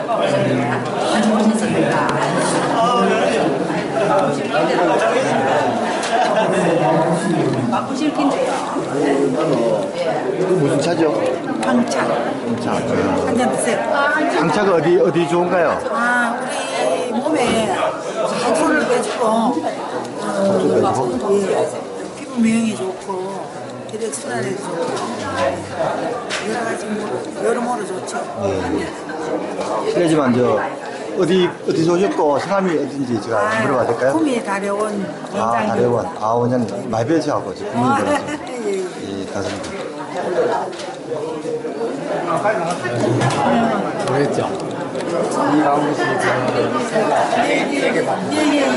바꾸실 텐데요. 무슨 차죠? 황차. 황차. 한잔 드세요. 황차가 어디 좋은가요? 우리 몸에 소를 빼주고, 피부 미용이 좋고, 혈액순환에 좋고, 여러 가지 여러모로 좋죠. 실례지만 어디 오셨고 성함이 어딘지 제가 물어봐도 될까요? 구미 다려원 원장님. 다려원. 원장님. 많이 뵈셔갖고 지금 고민이 들어서. 예, 가슴. 그랬죠. 이강우 씨 되게 많아요.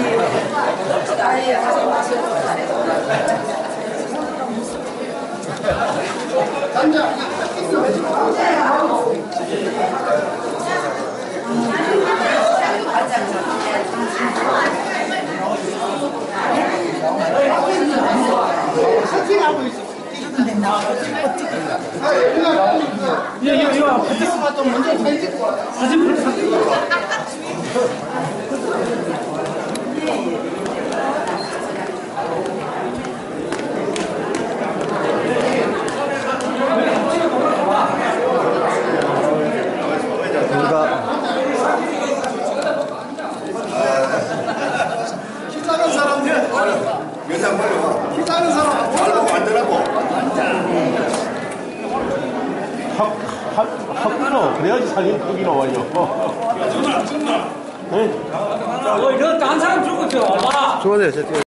이거 패티스가 좀 먼저 사진 키 작은 사람들 여자 멀리 키 작은 사람 말로 만들라고. 확 그래야지 사진 크기 나와요. 이거 딴 사람 주고 줘. 좋아요.